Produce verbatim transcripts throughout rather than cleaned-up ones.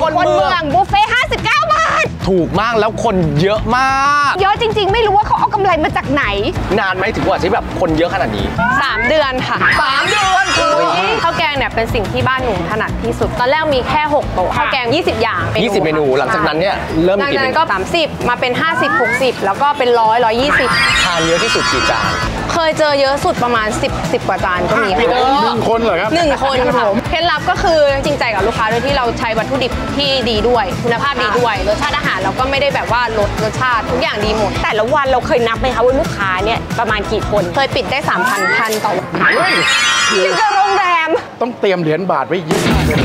คนเมืองบุฟเฟ่ห้าสิบเก้าบาทถูกมากแล้วคนเยอะมากเยอะจริงๆไม่รู้ว่าเขาเอากำไรมาจากไหนนานไหมถึงกว่าที่แบบคนเยอะขนาดนี้สามเดือนค่ะสามเดือนคือข้าวแกงเนี่ยเป็นสิ่งที่บ้านหนูถนัดที่สุดตอนแรกมีแค่หกโต๊ะข้าวแกงยี่สิบอย่างยี่สิบเมนูหลังจากนั้นเนี่ยเริ่มหลังจากนั้นก็สามสิบมาเป็นห้าสิบ หกสิบแล้วก็เป็นร้อย ร้อยยี่สิบทานเยอะที่สุดกี่จานเคยเจอเยอะสุดประมาณสิบ สิบกว่าจานก็มีค่ะหนึ่งคนเหรอครับหนึ่งคนค่ะเคล็ดลับก็คือจริงใจกับลูกค้าโดยที่เราใช้วัตถุดิบที่ดีด้วยคุณภาพดีด้วยรสชาติอาหารเราก็ไม่ได้แบบว่าลดรสชาติทุกอย่างดีหมดแต่ละวันเราเคยนับไหมคะว่าลูกค้าเนี่ยประมาณกี่คนเคยปิดได้ สามพัน ท่านต่อวันที่จะโรงแรมต้องเตรียมเหรียญบาทไว้เยอะเลย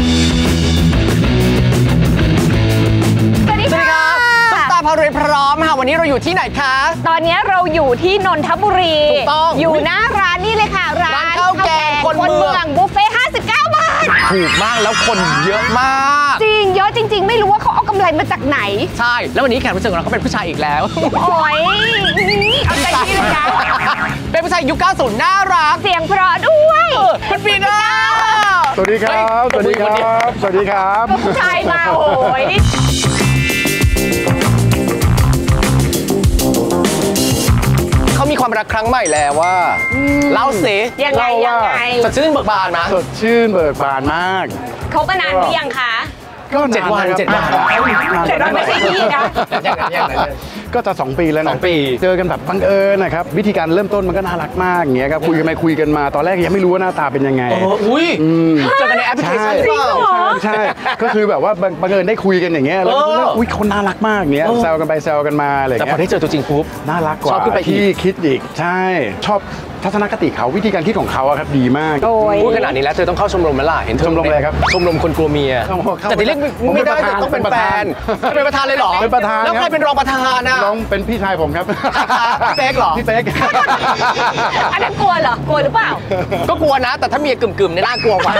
สวัสดีค่ะซุปตาพารวยพร้อมค่ะวันนี้เราอยู่ที่ไหนคะตอนนี้เราอยู่ที่นนทบุรีถูกต้องอยู่หน้าร้านนี่เลยค่ะร้านข้าวแกงคนเมืองบุฟเฟ่ห้าสิบเก้าบาทถูกมากแล้วคนเยอะมากจริงเยอะจริงๆไม่รู้ว่าเขาเอากำไรมาจากไหนใช่แล้ววันนี้แขกรับเชิญของเราเขาเป็นผู้ชายอีกแล้วโอ้ยเอาใจดีเลยนะเป็นผู้ชายยุคเก้าสิบน่ารักเสียงเพราะด้วยคุณปีน่าสวัสดีครับสวัสดีครับสวัสดีครับผู้ชายมาโอ้ยเขามีความรักครั้งใหม่แล้วว่าเล่าสิยังไงยังไงสดชื่นเบิกบานนะสดชื่นเบิกบานมากเขาก็นานหรือยังคะก็เจ็ดวันเจ็ดวันเจ็ดวันไม่ใช่พี่นะก็จะสองปีแล้วนะเจอกันแบบบังเอิญนะครับวิธีการเริ่มต้นมันก็น่ารักมากอย่างเงี้ยครับคุยกันไปคุยกันมาตอนแรกยังไม่รู้ว่าหน้าตาเป็นยังไงอุ้ยเจอกันในแอปพลิเคชันใช่ใช่ก็คือแบบว่าบังเอิญได้คุยกันอย่างเงี้ยแล้วอุ้ยคนน่ารักมากเงี้ยแซวกันไปแซวกันมาอะไรเงี้ยแต่พอได้เจอตัวจริงปุ๊บน่ารักกว่าที่คิดอีกใช่ชอบทัศนคติเขาวิธีการคิดของเขาครับดีมากพูดขนาดนี้แล้วเธอต้องเข้าชมรมไหมล่ะเห็นชมรมอะไรครับชมรมคนกลัวเมียแต่ที่เรียกไม่ได้ต้องเป็นแฟนเป็นประธานเลยหรอเป็นประธานแล้วใครเป็นรองประธานนะรองเป็นพี่ชายผมครับพี่เป๊กเหรอพี่เป๊กอันนั้นกลัวเหรอกลัวหรือเปล่าก็กลัวนะแต่ถ้าเมียกึ่มๆเนี่ยน่ากลัวกว่า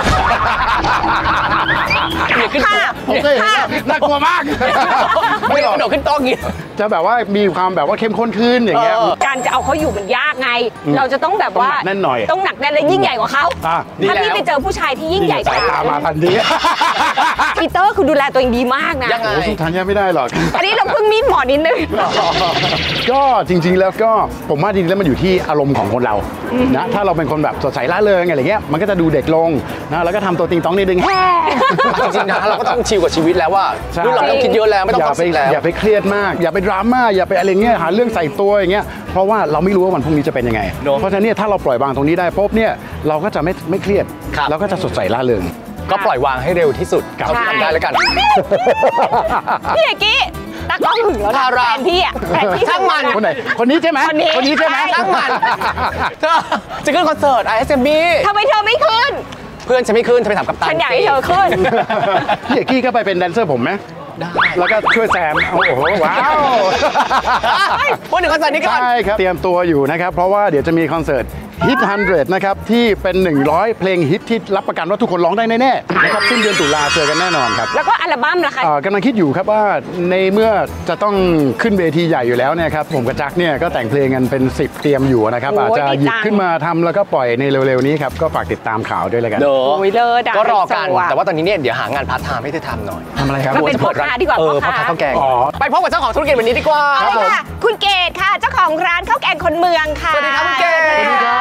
เมียขึ้นโต๊ะผมเคยเห็นน่ากลัวมากไม่กระโดดขึ้นโต๊ะงี้จะแบบว่ามีความแบบว่าเข้มข้นขึ้นอย่างเงี้ยการจะเอาเขาอยู่มันยากไงเราจะต้องแบบว่าแน่นหน่อยต้องหนักแน่นและยิ่งใหญ่กว่าเขาถ้าพี่ไปเจอผู้ชายที่ยิ่งใหญ่กว่าตามมาทันทีปีเตอร์คือดูแลตัวเองดีมากนะยังไงสู้ทันยังไม่ได้หรอกอันนี้เราเพิ่งมีหมอนิดนึงก็จริงๆแล้วก็ผมว่าจริงๆแล้วมันอยู่ที่อารมณ์ของคนเรานะถ้าเราเป็นคนแบบสดใสร่าเริงอะไรเงี้ยมันก็จะดูเด็กลงนะแล้วก็ทำตัวติงต้องนิดนึงจริงๆนะเราก็ต้องชิลกับชีวิตแล้วว่ารุ่นเราต้องคิดเยอะแล้วไม่ต้องไปอย่าไปเครียดมากอย่าไปดราม่าอย่าไปอะไรเงี้ยหาเรื่องใส่ตัวอย่างเงี้ยเพราะว่าเราไม่รู้ว่าวันพรุ่งนี้จะเป็นยังไงเพราะฉะนั้นเนี่ยถ้าเราปล่อยวางตรงนี้ได้ปุ๊บเนี่ยเราก็จะไม่ไม่เครียดเราก็จะสดใสร่าเริงก็ปล่อยวางให้เร็วที่สุดเท่าที่ทำได้แล้วกันพี่เอกกี้ตากล้องหึงแล้วนะแฟนพี่อ่ะแฟนพี่ช่างมันคนไหนคนนี้ใช่ไหมคนนี้คนนี้ใช่ไหมช่างมันเธอจะขึ้นคอนเสิร์ต ไอ เอส เอ็ม บีทำไมเธอไม่ขึ้นเพื่อนฉันไม่ขึ้นฉันไปถามกัปตันฉันอยากให้เธอขึ้นพี่เอกกี้ก็ไปเป็นแดนเซอร์ผมไหมได้แล้วก็ช่วยแซมโอ้โหว้าวพูดถึงคอนเสิร์ตนี้ก่อนใช่ครับเตรียมตัวอยู่นะครับเพราะว่าเดี๋ยวจะมีคอนเสิร์ตฮิต หนึ่งร้อย นะครับที่เป็นหนึ่งร้อยเพลงฮิตที่รับประกันว่าทุกคนร้องได้แน่ๆนะครับสิ้นเดือนตุลาเจอกันแน่นอนครับแล้วก็อัลบั้มล่ะคะกำลังคิดอยู่ครับว่าในเมื่อจะต้องขึ้นเวทีใหญ่อยู่แล้วเนี่ยครับผมกับจักเนี่ยก็แต่งเพลงกันเป็นสิบเตรียมอยู่นะครับอาจจะหยิบขึ้นมาทำแล้วก็ปล่อยในเร็วๆนี้ครับก็ฝากติดตามข่าวด้วยเลยกันก็รอกันแต่ว่าตอนนี้เนี่ยเดี๋ยวหางานพาร์ทไทม์ให้เธอทำหน่อยทำอะไรครับก็เป็นพ่อค้าดีกว่าพ่อค้าข้าวแกงไปพบกับเจ้าของธุรกิจวันนี้ดีกว่าค่ะคุณเกศค่ะเจ้าของร้านข้าวแกงคนเมืองค่ะสวัสดีครับคุณเกศสวัสดีครับ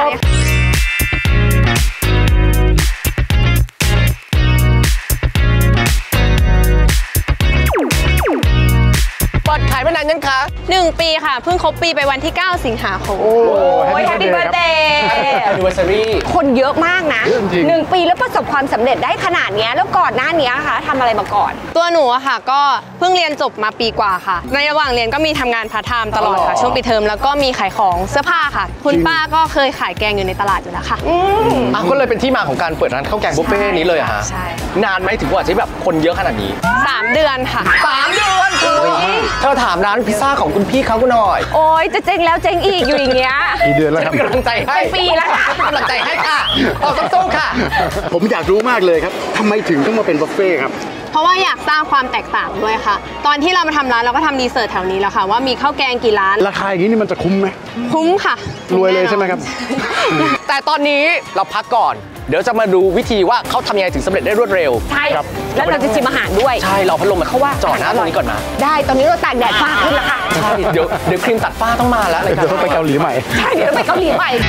เปิดขายมานานยังคะหนึ่งปีค่ะเพิ่งครบปีไปวันที่เก้าสิงหาคมโอ้ยแฮปปี้เบิร์ธเดย์แอนนิเวอร์ซารีคนเยอะมากนะหนึ่งปีแล้วประสบความสำเร็จได้ขนาดนี้แล้วก่อนหน้านี้ค่ะทำอะไรมาก่อนตัวหนูอะค่ะก็เพิ่งเรียนจบมาปีกว่าค่ะในระหว่างเรียนก็มีทำงานพาร์ทไทม์ตลอดค่ะช่วงปิดเทอมแล้วก็มีขายของเสื้อผ้าค่ะคุณป้าก็เคยขายแกงอยู่ในตลาดอยู่แล้วค่ะอืมอ่ะก็เลยเป็นที่มาของการเปิดร้านข้าวแกงบุฟเฟ่นี้เลยอะฮะใช่นานไหมถึงกว่าที่แบบคนเยอะขนาดนี้สามเดือนค่ะสามเดือนคือเธอถามร้านพิซซ่าของคุณพี่เขาก็หน่อยโอ้ยจะเจ๊งแล้วเจ๊งอีกอยู่อย่างเงี้ยกี่เดือนแล้วครับเป็นกำลังใจให้ปีแล้วค่ะกำลังใจให้ค่ะเอาสู้ๆค่ะผมอยากรู้มากเลยครับทำไมถึงต้องมาเป็นบุฟเฟ่ครับเพราะว่าอยากสร้างความแตกต่างด้วยค่ะตอนที่เรามาทำร้านเราก็ทำรีเสิร์ชแถวนี้แล้วค่ะว่ามีข้าวแกงกี่ร้านราคาอย่างนี้นี่มันจะคุ้มไหมคุ้มค่ะรวยเลยใช่ไหมครับแต่ตอนนี้เราพักก่อนเดี๋ยวจะมาดูวิธีว่าเขาทำยังไงถึงสำเร็จได้รวดเร็วใช่แล้วเราจะชิมอาหารด้วยใช่เราพัดลมมาเขาว่าจ่อหน้าตรงนี้ก่อนนะได้ตอนนี้เราตากแดดฟ้าขึ้นแล้วค่ะใช่เดี๋ยวเดี๋ยวครีมตัดฝ้าต้องมาแล้วอะไรกันเดี๋ยวต้องไปเกาหลีใหม่ใช่เดี๋ยวเราไปเกาหลีใหม่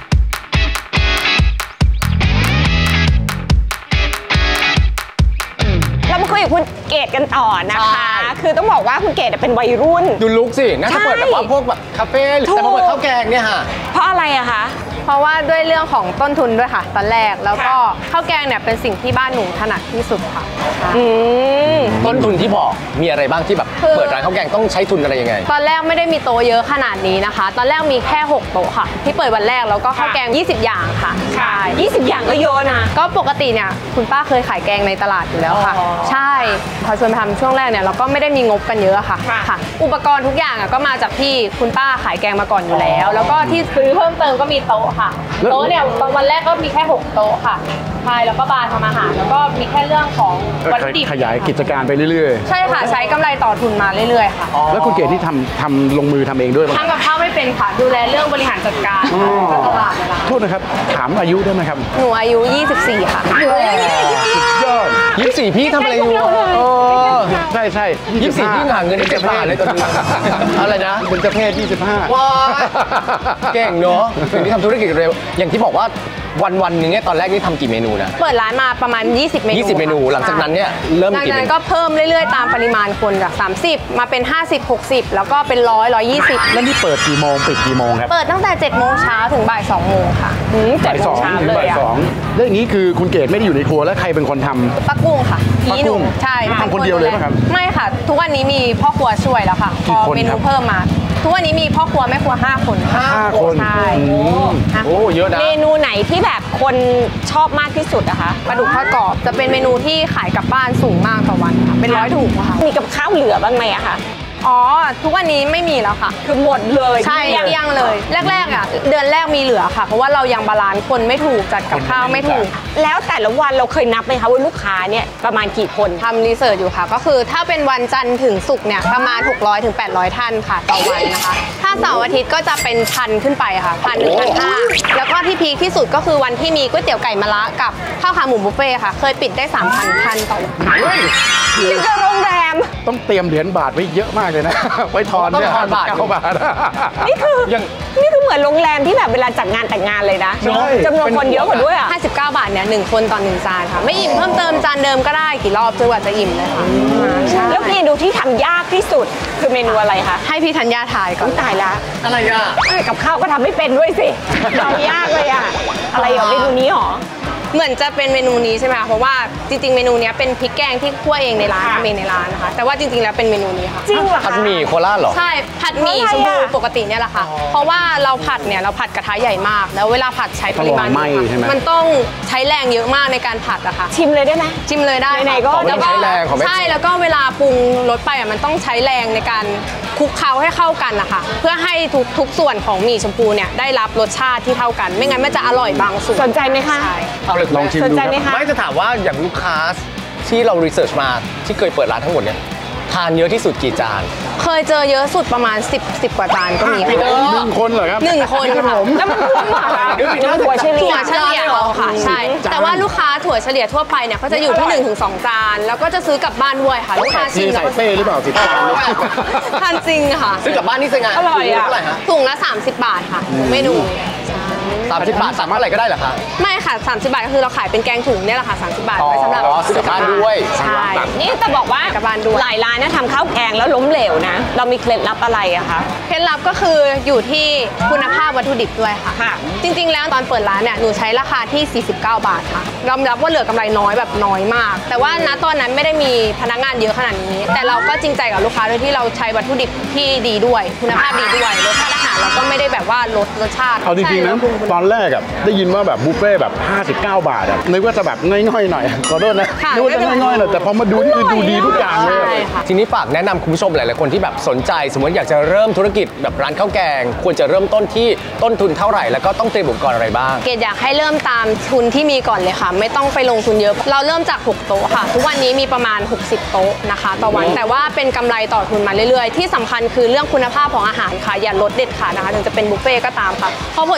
เรามาคุยกับคุณเกดกันต่อนะคะ คือต้องบอกว่าคุณเกดเป็นวัยรุ่นดูลุกสิน่าจะเปิดแบบว่าพวกแบบคาเฟ่หรือแต่พอเปิดข้าวแกงเนี่ยฮะเพราะอะไรอะคะเพราะว่าด้วยเรื่องของต้นทุนด้วยค่ะ ตอนแรกแล้วก็ข้าวแกงเนี่ยเป็นสิ่งที่บ้านหนูถนัดที่สุดค่ะอืมต้นทุนที่บอกมีอะไรบ้างที่แบบคือเปิดร้านข้าวแกงต้องใช้ทุนอะไรยังไงตอนแรกไม่ได้มีโต๊ะเยอะขนาดนี้นะคะ ตอนแรกมีแค่หกโต๊ะค่ะ ที่เปิดวันแรกแล้วก็ข้าวแกงยี่สิบอย่างค่ะใช่ยี่สิบอย่างก็เยอะนะก็ปกติเนี่ยคุณป้าเคยขายแกงในตลาดอยู่แล้วค่ะอ๋อใช่พอชวนไปทำช่วงแรกเนี่ยเราก็ไม่ได้มีงบกันเยอะค่ะค่ะค่ะ อุปกรณ์ทุกอย่างอ่ะก็มาจากที่คุณป้าขายแกงมาก่อนอยู่แล้ว แล้วก็ที่ซื้อเพิ่มเติมก็มีโต๊ะค่ะแล้วโต๊ะเนี่ยตอนวันแรกก็มีแค่หกโต๊ะค่ะใช่แล้วก็บาร์ทำอาหารแล้วก็มีแค่เรื่องของวัตถุดิบขยายกิจการไปเรื่อยใช่ค่ะใช้กำไรต่อทุนมาเรื่อยๆค่ะๆ แล้วคุณเกดที่ทำทำลงมือทำเองด้วยไหมทำกับข้าวไม่เป็นค่ะดูแลเรื่องบริหารจัดการการตลาดเวลาโทษนะครับ ถามอายุได้ไหมครับหนูอายุยี่สิบสี่ค่ะยอดยี่สิบสี่พี่ทำอะไรอยู่ใกล้ๆพวกเราเลยเออใช่ใช่ยี่สิบสี่พี่หาเงินได้เจ็ดบาทเลยตอนนี้อะไรนะเป็นเจ้าเพศยี่สิบห้าว้าวเก่งเนอะถึงที่ทำธุรกิจเร็ว อย่างที่บอกว่าวันวันๆนึงเนี่ยตอนแรกนี่ทำกี่เมนูนะเปิดร้านมาประมาณ ยี่สิบ เมนูยี่สิบเมนูค่ะหลังจากนั้นเนี่ยเริ่มหลังกี่จากเมนั้นนูก็เพิ่มเรื่อยๆ ตามปริมาณคนจาก สามสิบ มาเป็น ห้าสิบ หกสิบ แล้วก็เป็นร้อย ร้อยยี่สิบแล้วนี่เปิดกี่โมงปิดกี่โมงครับเปิดตั้งแต่ เจ็ดโมงเช้าถึงบ่ายสองโมงค่ะอืมเจ็ดบ่ายโมสอง งเช้าถึงเลยบ่ายอะสองแล้วอย่างนี้คือคุณเกดไม่ได้อยู่ในครัวแล้วใครเป็นคนทำป้ากุ้งค่ะป้ากุ้งหนูใช่ทำคนเดียวเลยป่ะครับไม่ค่ะ ทุกวันนี้มีพ่อครัวช่วยแล้วค่ะ พกี่อคนเมคนูรับเพิ่มมา ทุกวันนี้มีพ่อครัวแม่ครัวห้าคนค่ะห้าคนใช่อืมห้าคนโอ้เยอะนะเมนูไหนที่แบบคนชอบมากที่สุดอะคะปลาดุกทอดกรอบจะเป็นเมนูที่ขายกลับบ้านสูงมากต่อวันค่ะเป็นร้อยถุงค่ะมีกับข้าวเหลือบ้างไหมอะคะอ๋อ ทุกวันนี้ไม่มีแล้วค่ะคือหมดเลยใช่เกลี้ยงยังเลย แรกๆอ่ะเดือนแรกมีเหลือค่ะ เพราะว่าเรายังบาลานซ์คนไม่ถูกจัดกับข้าวไม่ถูกแล้วแต่ละวันเราเคยนับไหมคะว่าลูกค้าเนี่ยประมาณกี่คนทำรีเสิร์ชอยู่ค่ะ ก็คือถ้าเป็นวันจันทร์ถึงศุกร์เนี่ยประมาณ หกร้อยถึงแปดร้อย ท่านค่ะต่อวันนะคะ ถ้าเสาร์อาทิตย์ก็จะเป็นพันขึ้นไปค่ะพันถึงพันห้าแล้วก็ที่พีคที่สุดก็คือวันที่มีก๋วยเตี๋ยวไก่มะระกับข้าวขาหมูบุฟเฟ่ต์ค่ะ เคยปิดได้ สามพัน ท่านต่อวันยังกับโรงแรมต้องเตรียมเหรียญบาทไว้เยอะมากเลยนะ ไว้ทอนเนี่ยต้องทอนบาทเก้าบาทนี่คือยังนี่คือเหมือนโรงแรมที่แบบเวลาจัดงานแต่งงานเลยนะใช่จำนวนคนเยอะกว่าด้วยอะห้าสิบเก้า บาทเนี่ยหนึ่งคนต่อหนึ่งจานค่ะ ไม่อิ่มเพิ่มเติมจานเดิมก็ได้กี่รอบจนกว่าจะอิ่มเลยค่ะใช่แล้วเมนูที่ทำยากที่สุดคือเมนูอะไรคะให้พี่ธัญญาทายก่อนตายละอะไรอ่ะเอ้ยกับข้าวก็ทำไม่เป็นด้วยสิเรายากเลยอะอะไรเหรอเมนูนี้หรอเหมือนจะเป็นเมนูนี้ใช่ไหมคะเพราะว่าจริงๆเมนูเนี้ยเป็นพริกแกงที่คั่วเองในร้านค่ะทำเองในร้านนะคะแต่ว่าจริงๆแล้วเป็นเมนูนี้ค่ะจริงเหรอผัดคะหมี่โคราชเหรอใช่ผัดหมี่เพชราะมอะไรพูอะปกติเนี่ยแหละค่ะ เพราะว่าเราผัดเนี่ยเราผัดกระทะใหญ่มาก แล้วเวลาผัดใช้ปริมาณต้องรอไหม้ใช่ไหมมันต้องใช้แรงเยอะมากในการผัดอะค่ะชิมเลยได้ไหมจิ้มเลยได้ไหนๆก็ค่ะของไม่ใช้แรงของไม่ใช่แล้วก็เวลาปรุงรสไปอะมันต้องใช้แรงในการคลุกเคล้าให้เข้ากันนะคะเพื่อให้ทุกทุกส่วนของหมี่ชมพูเนี่ยได้รับรสชาติที่เท่ากัน ไม่งั้นมันจะอร่อยบางส่วนสนใจไหมคะใช่เอาเลยลองชิมสนดูใจคไหมรับคะไม่จะถามว่าอย่างลูกค้าที่เรารีเสิร์ชมาที่เคยเปิดร้านทั้งหมดเนี่ยทานเยอะที่สุดกี่จานเคยเจอเยอะสุดประมาณ สิบ สิบกว่าจานก็มีไม่ค่ะเยอะหนึ่งคนเหรอครับหนึ่งคนค่ะแล้วมันรวมเหรอคะถั่วเฉลี่ถั่ยวเฉลี่ยเอาค่ะใช่ แต่ว่าลูกค้าถั่วเฉลี่ยทั่วไปเนี่ยเขาจะอยู่ที่หนึ่งถึงสองจานแล้วก็จะซื้อกลับบ้านด้วยค่ะลูกค้าทีชิมแล้ใส่วเป้หรือเปล่าสิบจานเนี่ยทานจริงค่ะซื้อกลับบ้านนี่ซื้อไงอร่อยอะเท่าไหร่ฮะถุงละ สามสิบบาทค่ะเมนูสามสิบบาทสามารถอะไรก็ได้เหรอคะไม่ค่ะ สามสิบบาทก็คือเราขายเป็นแกงถุงเนี่ยแหละค่ะ สามสิบบาทอ๋อไว้สำหรับซื้อกลับบ้านด้วยใช่นี่จะบอกว่ากับบ้านด้วยหลายร้านนะทำข้าวแกงแล้วล้มเหลวนะ เรามีเคล็ดลับอะไรอะคะเคล็ดลับก็คืออยู่ที่คุณภาพวัตถุดิบด้วยค่ะค่ะจริงๆ แล้วตอนเปิดร้านเนี่ยหนูใช้ราคาที่ สี่สิบเก้า บาทค่ะยอมรับว่าเหลือกำไรน้อยแบบน้อยมาก แต่ว่าณตอนนั้นไม่ได้มีพนักงานเยอะขนาดนี้ แต่เราก็จริงใจกับลูกค้าโดยที่เราใช้วัตถุดิบที่ดีด้วย คุณภาพดีด้วยรสชาติอาหารเราก็ไม่ได้แบบว่าลดรสชาติเอาจริงๆนะใช่ตอนแรกอะได้ยินว่าแบบบุฟเฟ่ต์แบบห้าสิบเก้า บาทอะนึกว่าจะแบบง่อยๆหน่อยขอโทษนะค่ะนึกว่าจะง่อยๆหน่อยแต่พอมาดูนี่คือดูดีทุกอย่างเลยใช่ค่ะทีนี้ฝากแนะนำคุณผู้ชมหลายๆคนที่แบบสนใจ สมมติอยากจะเริ่มธุรกิจแบบร้านข้าวแกง ควรจะเริ่มต้นที่ต้นทุนเท่าไหร่แล้วก็ต้องเตรียมอุปกรณ์อะไรบ้างเกดอยากให้เริ่มตามทุนที่มีก่อนเลยค่ะ ไม่ต้องไปลงทุนเยอะ เราเริ่มจากหกโต๊ะค่ะ ทุกวันนี้มีประมาณหกสิบโต๊ะนะคะต่อวันแต่ว่าเป็นกำไรต่อทุนมาเรื่อยๆ ที่สำคัญคือเรื่องคุณภาพของอาหารค่ะอย่าลดเด็ดขาดนะคะถึงจะเป็นบุฟเฟ่ต์ก็ตามค่ะเพราะผลกำไรมัน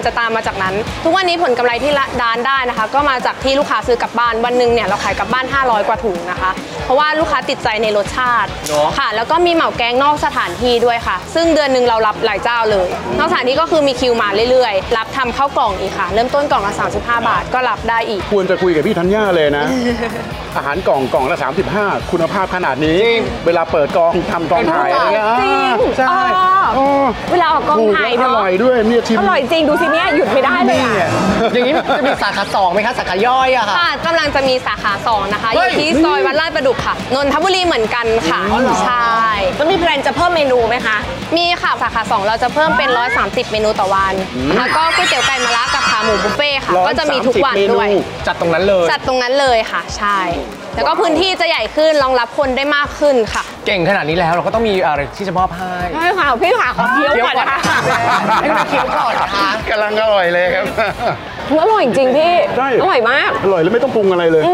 จะตามมาจากนั้น ทุกวันนี้ผลกำไรที่ร้านได้นะคะก็มาจากที่ลูกค้าซื้อกลับบ้านวันหนึ่งเนี่ยเราขายกลับบ้านห้าร้อยกว่าถุงนะคะเพราะว่าลูกค้าติดใจในรสชาติค่ะแล้วก็มีเหมาแกงนอกสถานที่ด้วยค่ะซึ่งเดือนหนึ่งเรารับหลายเจ้าเลยนอกสถานที่ก็คือมีคิวมาเรื่อยๆรับทำข้าวกล่องอีกค่ะเริ่มต้นกล่องละสามสิบห้าบาทก็รับได้อีกควรจะคุยกับพี่ธัญญาเลยนะ อาหารกล่องกล่องละสามสิบห้าคุณภาพขนาดนี้ เวลาเปิดกองทำกองถ่ายอะไรเงี้ยจริงใช่อ๋อเวลาออกกองถ่ายถูกและอเนาะร่อยด้วยเนี่ยชิมอร่อยจริงดูสิเนี่ยหยุดไม่ได้เลยอะอย่างนี้จะมีสาขาสองไหมคะสาขาย่อยอะค่ะค่ะกำลังจะมีสาขาสองนะคะอเฮ้ยยู่ที่ซอยวัดลาดประดุกค่ะนนทบุรีเหมือนกันค่ะใช่แล้วมีแพลนจะเพิ่มเมนูไหมคะมีค่ะสาขาสองเราจะเพิ่มเป็นหนึ่งร้อยสามสิบเมนูต่อวันแล้วก็ก๋วยเตี๋ยวไก่มะระกับขาหมูบุฟเฟ่ต์ค่ะก็จะมีทุกวันด้วยจัดตรงนั้นเลยจัดตรงนั้นเลยค่ะใช่แล้วก็พื้นที่จะใหญ่ขึ้นรองรับคนได้มากขึ้นค่ะเก่งขนาดนี้แล้วเราก็ต้องมีอะไรที่จะมอบให้ใช่ค่ะพี่ขาขอเคี้ยวก่อนนะคะให้มันเคี้ยวก่อนนะคะกำลังอร่อยเลยครับอร่อยจริงพี่ได้อร่อยมากอร่อยแล้วไม่ต้องปรุงอะไรเลย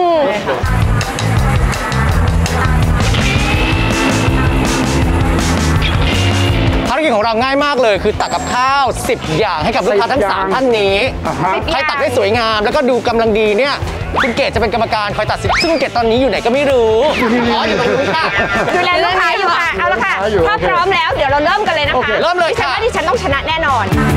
ภารกิจของเราง่ายมากเลยคือตักกับข้าวสิบอย่างให้กับลูกค้าทั้งสิบสามอย่างท่านนี้อ่าฮะใครตักได้สวยงามแล้วก็ดูกำลังดีเนี่ยคุณเกดจะเป็นกรรมการคอยตัดสินซึ่งคุณเกดตอนนี้อยู่ไหนก็ไม่รู้อ๋ออยู่ตรงนู้นค่ะดูแลลูกค้าอยู่ค่ะ เอาละค่ะอยู่ถ้าโอเคพร้อมแล้วเดี๋ยวเราเริ่มกันเลยนะโอคะเคเริ่มเลยดิฉันค่ะว่าดิฉันต้องชนะแน่นอน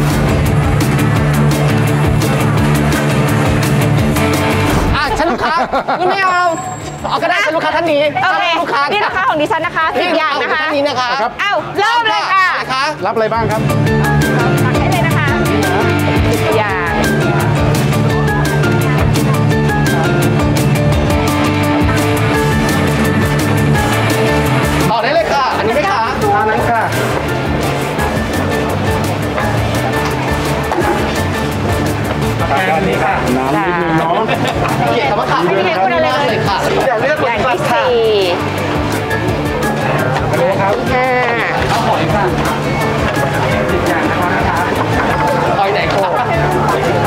อ่ะฉันลูกค้าไม่เอาเอาก็ได้ฉันลูกค้าท่านนี้โอเคลูกค้านี่นะคะของดิฉันนะคะสิบอย่างนะคะท่านนี้นะคะครับเอ้าเริ่มเลยค่ะนะคะรับอะไรบ้างครับตักให้เลยนะคะสิบอย่างต่อได้เลยค่ะ อันนี้ไหมคะอันนั้นค่ะน้ำนิดนึงเนาะเกียรติคำว่าค่ะไม่มีใครพูดอะไรเลยเลยค่ะอย่าเลือกอย่างที่สี่เลยครับห้าเอาหอยค่ะหอยไหนคะ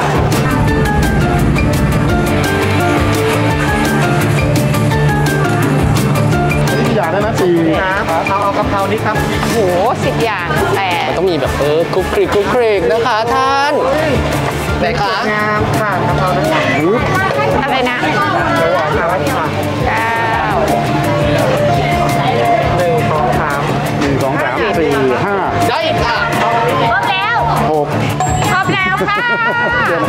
อันนี้กี่อย่างได้นะสี่ครับเอาเอากะเพรานี้ครับโหสิบอย่างแปดต้องมีแบบเออคลุกคลิกคลุกคลิกนะคะท่านไหนคะงามค่ะกะเพรานั้นอะไรนะเดี๋ยวเอาค่ะค่ะเก้าหนึ่งสองสามหนึ่งสองสามสี่ห้าได้อีกค่ะครบแล้วหกครบแล้วค่ะเดี๋ยวนะ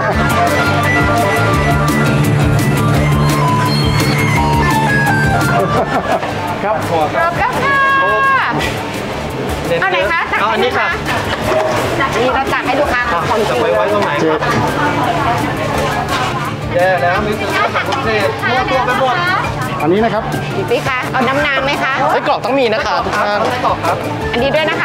ครับครบแล้วค่ะเอาไหนคะตักเอาอันนี้ค่ะนี่เราตักให้ลูกค้าของจริงเลยเจ็ดแย่แล้วมีซื้อกับพิเศษมั่วตัวไปหมดอันนี้นะครับอีกสิคะเอาน้ำน้ำไหมคะไส้กรอกต้องมีนะคะทุกท่านไส้กรอกครับอันนี้ด้วยนะคะ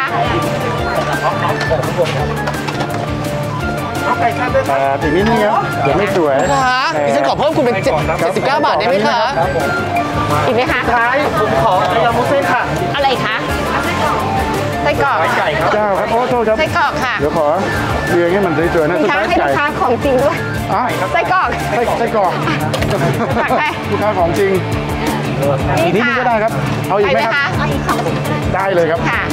เอาไก่ขั้นด้วยแต่อีกนิดนึงครับเดี๋ยวไม่สวยนะคะดิฉันขอเพิ่มคุณเป็นเจ็ดสิบเก้าบาทได้ไหมคะอีกไหมคะท้ายผมขอยำมุ้งเส้นค่ะอะไรคะไส้กรอกไก่ครับเจ้าครับโอ้โทษครับไส้กรอกค่ะเดี๋ยวขอเรียงให้มันสวยๆนะลูสุกดค้าท้ายให้ลูไก่กค้าของจริงด้วยอ่ะไส้กรอกไส้ไส้กรอกตักให้ลูกค้าของจริงอีกนิดนึงก็ได้ครับ เอาอีกไปไหมไหมครับคะเอาอีกสองได้เลยครับค่ะ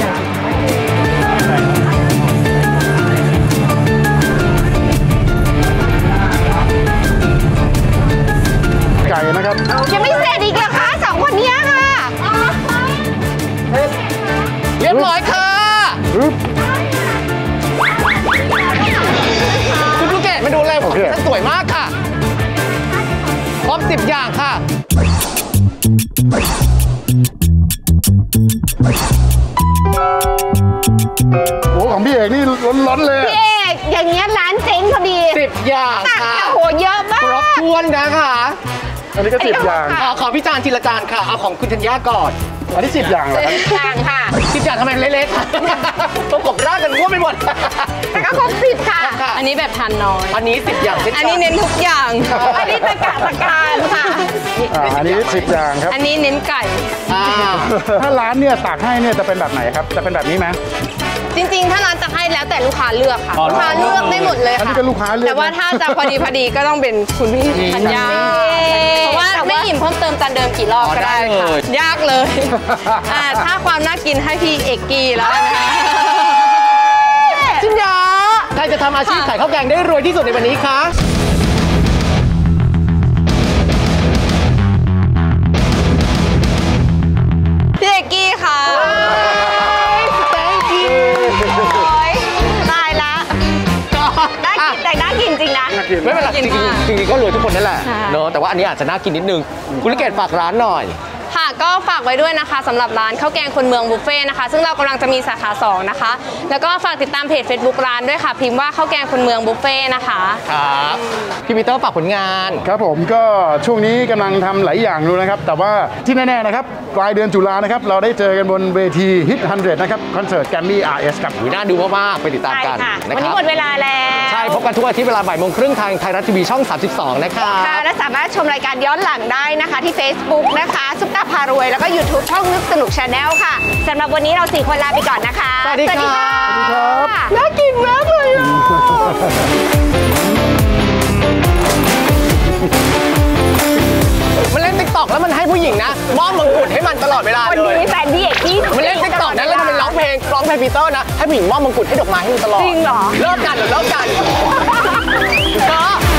ไก่นะครับยังไม่เสร็จอีกเหรอคะสองคนเนี้ยค่ะเรียบร้อยค่ะปึ๊บคุณลูกเกดมาดูเลยโอเคฉันสวยมากค่ะครบสิบอย่างค่ะโอ้ของพี่เอกนี่ล้นๆเลยพี่เอกอย่างเงี้ยร้านเจ๊งพอดีสิบอย่างตักค่ะโอ้โหเยอะมาครบกถ้วนนะคะอันนี้ก็สิบอย่างขอขอพี่จานทีละจานค่ะ เอาของคุณธัญญาก่อนอันนี้สิบอย่างเหรอครับต่างค่ะสิบอย่างทำไมเละๆค่ะประกบร่างกันมั่วไปหมดแต่ก็ครบสิบค่ะค่ะอันนี้แบบทานน้อยอันนี้สิบอย่างเช่นกัอันนี้เน้นทุกอย่างอันนี้ตะกะตะการค่ะอ่าอันนี้สิบอย่างครับอันนี้เน้นไก่อ่าถ้าร้านเนี่ยตักให้เนี่ยจะเป็นแบบไหนครับ จะเป็นแบบนี้ไหมจริงๆ ถ้าร้านจะให้แล้วแต่ลูกค้าเลือกค่ะอ๋อลูกค้าเลือกได้หมดเลยอันนี้ค่ะก็ลูกค้าเลือกแต่ว่าถ้าจะพอดีพอดีก็ต้องเป็นคุณพี่ธัญญาเพราะว่าไม่อิ่มเพิ่มเติมจานเดิมกี่รอบก็ได้ค่ะยากเลยอ่าถ้าความน่ากินให้พี่เอกกี้แล้วกันนะคะจินยารจะทำอาชีพขายข้าวแกงได้รวยที่สุดในวันนี้คะพี่เอกกี้ค่ะ thank you ตายละน่ากินแต่น่ากินจริงนะไม่เป็นไรจริงๆจริงๆก็รวยทุกคนนั่นแหละค่ะเนอะแต่ว่าอันนี้อาจจะน่ากินนิดนึงคุณลิเกตฝากร้านหน่อยค่ะก็ฝากไว้ด้วยนะคะสำหรับร้านข้าวแกงคนเมืองบุฟเฟ่ต์นะคะซึ่งเรากำลังจะมีสาขาสองนะคะแล้วก็ฝากติดตามเพจ Facebook ร้านด้วยค่ะพิมพ์ว่าข้าวแกงคนเมืองบุฟเฟ่ต์นะคะครับพี่ปีเตอร์ฝากผลงานครับผมก็ช่วงนี้กำลังทำหลายอย่างดูนะครับ แต่ว่าที่แน่ๆนะครับปลายเดือนตุลานะครับเราได้เจอกันบนเวที Hit หนึ่งร้อยนะครับคอนเสิร์ตแกรมมี่ อาร์ เอส ครับอุ๊ยน่าดูมากๆไปติดตามใช่กันค่ะนะวันคนี้รับหมดเวลาแล้วใช่พบกันทุกอาทิตย์เวลาบ่ายโมงครึ่งทางไทยรัฐทีวีช่องสามสิบสองนะครับค่ะและสามารถชมรายการย้อนหลังได้นะคะที่ Facebook นะคะซุปตาพารวยแล้วก็ YouTube ช่องนึกสนุก Channel ค่ะสำหรับวันนี้เราสี่คนลาไปก่อนนะคะสวัสดีครับสวัสดีค่ะน่ากินมากเลยอ่ะมันเล่นติ๊กต็อกแล้วมันให้ผู้หญิงนะมอบมงกุฎให้มันตลอดเวลาวันเลยนี้แฟนพี่เอกกี้มันเล่นติ๊กต็อกนะแล้วมันร้องเพลงร้องเพลงปีเตอร์นะให้ผู้หญิงมอบมงกุฎให้ดอกไม้ให้มันตลอดจริงเหรอเลิกกันหรือเลิกกันก็